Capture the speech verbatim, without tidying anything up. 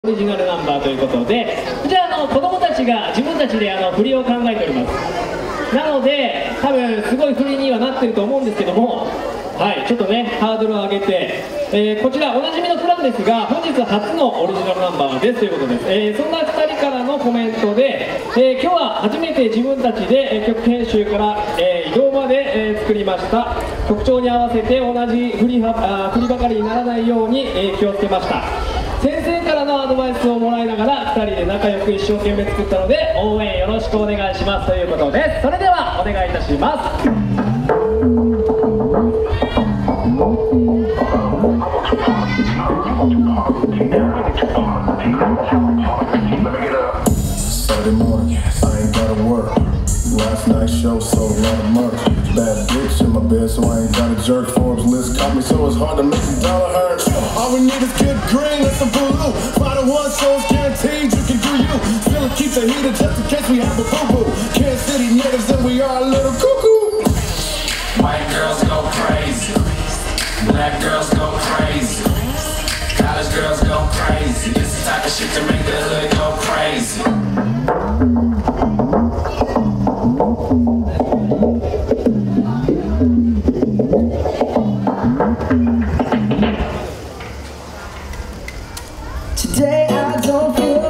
オリジナルナンバーということで、じゃあ、あの子供たちが自分たちであの振りを考えております。なので多分すごい振りにはなってると思うんですけども、はい、ちょっとねハードルを上げて、えー、こちらおなじみのプランですが本日初のオリジナルナンバーですということです。えー、そんなふたりからのコメントで、えー、今日は初めて自分たちで、えー、曲編集から、えー、移動まで、えー、作りました。曲調に合わせて同じ振りはあ振りばかりにならないように、えー、気をつけました。先生からのアドバイスをもらいながらふたりで仲良く一生懸命作ったので応援よろしくお願いしますということです。それではお願いいたします。 Saturday morning, I ain't gotta work. Last night's show sold a lot of merch. Bad bitch in my bed, so I ain't got a jerk. Forbes list caught me, so it's hard to make a dollar hurt. All we need is good green and some blue. Five to one, so it's guaranteed you can do you. Still keep the heater just in case we have a boo-boo. Kansas City natives and we are a little cuckoo. White girls go crazy. Black girls go crazy. College girls go crazy. This is the type of shit to make the hood go crazy. Today I don't feel